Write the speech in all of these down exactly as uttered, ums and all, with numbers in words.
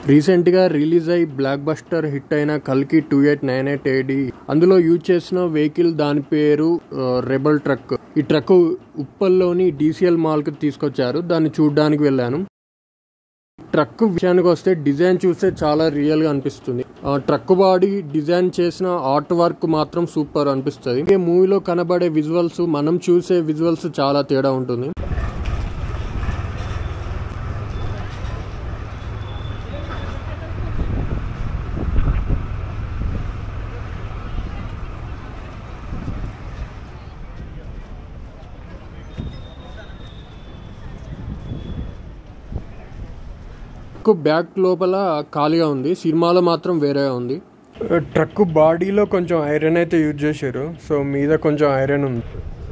రీసెంట్గా రిలీజ్ అయ్యి block buster hit అయిన కల్కి two eight nine eight AD అందులో యూజ్ చేసిన వెహికల్ దాని పేరు రెబల్ ట్రక్. ఈ ట్రక్ ఉప్పల్లోని డీసీఎల్ మాల్కి తీసుకొచ్చారు. దాన్ని చూడడానికి వెళ్ళాను. ట్రక్ విషయానికి వస్తే డిజైన్ చూస్తే చాలా రియల్ గా అనిపిస్తుంది. ట్రక్ బాడీ డిజైన్ చేసిన ఆర్ట్ వర్క్ మాత్రం సూపర్ అనిపిస్తుంది. మూవీలో కనబడే విజువల్స్ మనం చూసే విజువల్స్ చాలా తేడా ఉంటుంది. ట్రక్ బ్యాక్ లోపల ఖాళీగా ఉంది, సినిమాలో మాత్రం వేరే ఉంది. ట్రక్ బాడీలో కొంచెం ఐరన్ అయితే యూజ్ చేశారు, సో మీద కొంచెం ఐరన్ ఉంది.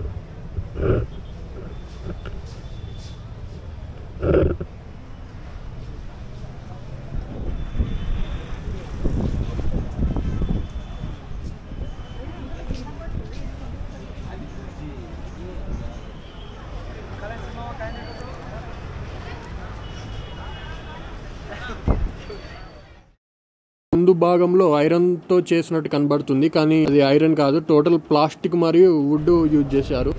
ముందు భాగంలో ఐరన్ తో చేసినట్టు కనబడుతుంది, కానీ అది ఐరన్ కాదు, టోటల్ ప్లాస్టిక్ మరియు వుడ్ యూజ్ చేశారు.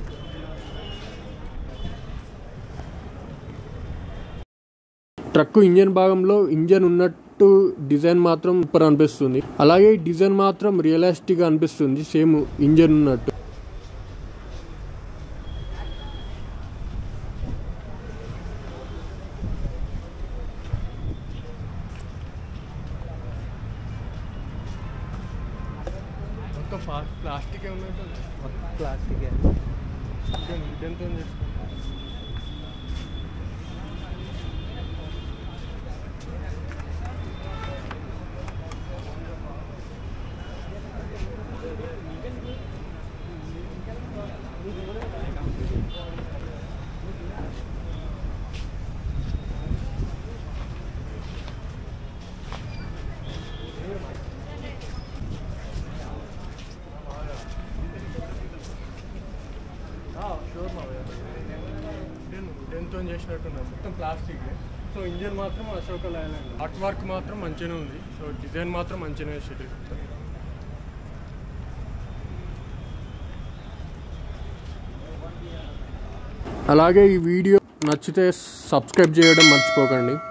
ట్రక్ ఇంజన్ భాగంలో ఇంజన్ ఉన్నట్టు డిజైన్ మాత్రం సూపర్ అనిపిస్తుంది. అలాగే డిజైన్ మాత్రం రియలిస్టిక్ గా అనిపిస్తుంది, సేమ్ ఇంజన్ ఉన్నట్టు. ప్లాస్టిక్ ఉన్నట్టు ప్లాస్టిక్ చేసినట్టున్నారు, మొత్తం ప్లాస్టిక్. సో ఇంజన్ మాత్రం అశోక లైలాండ్. ఆర్ట్ వర్క్ మాత్రం మంచిగానే ఉంది, సో డిజైన్ మాత్రం మంచిగానే వేసేది. అలాగే ఈ వీడియో నచ్చితే సబ్స్క్రైబ్ చేయడం మర్చిపోకండి.